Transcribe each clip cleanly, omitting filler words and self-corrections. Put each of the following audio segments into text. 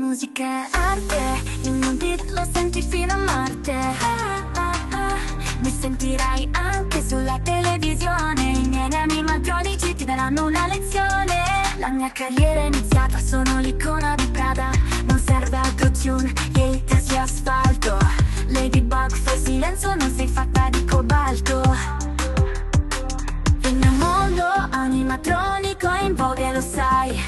musica è arte, il mio beat lo senti fino a Marte. Mi sentirai anche sulla televisione, i miei animatronici ti daranno una lezione. La mia carriera è iniziata, sono l'icona di Prada, non serve autotune, e testi asfalto. Ladybug fai silenzio, non sei fatta di cobalto. Il mio mondo animatronico è in voga e lo sai.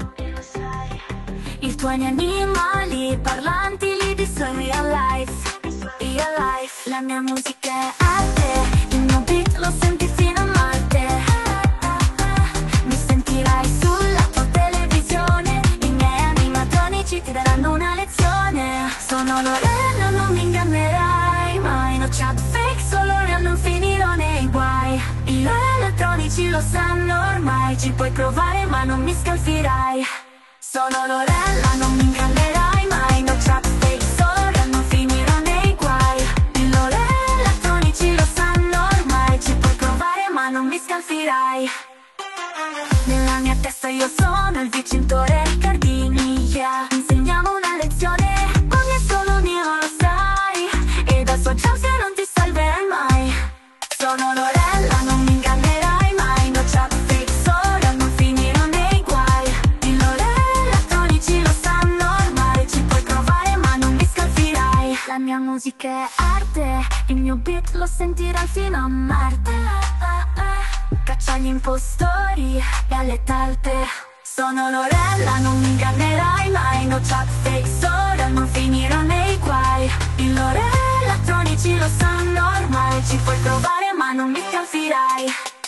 I tuoi animali parlanti li visto in real life. Real life. La mia musica è arte, il mio beat lo senti fino a Marte. Mi sentirai sulla tua televisione, i miei animatronici ti daranno una lezione. Sono Lorella, non mi ingannerai mai, no chat fake, solo real, non finirò nei guai. I loro elettronici lo sanno ormai, ci puoi provare ma non mi scalfirai. Sono Lorella, non mi ingannerai mai, no chat fake, solo real, non finirò nei guai. I loro elettronici lo sanno ormai, ci puoi provare ma non mi scalfirai. Nella mia testa io sono il vincitore Cardini, yeah. Insegniamo una lezione, ogni è solo mio, lo sai, e dal suo jump non ti salverai mai. Sono Lorella, non mi ingannerai mai, no chat fake, solo non finirò nei guai. I loro elettronici lo sanno ormai, ci puoi provare ma non mi scalfirai. La mia musica è arte, il mio beat lo sentirai fino a Marte. Caccia agli impostori e alle talpe. Sono Lorella, non mi ingannerai mai, no chat fake, solo non finirò nei guai. I loro elettronici lo sanno ormai, ci puoi provare ma non mi scalfirai.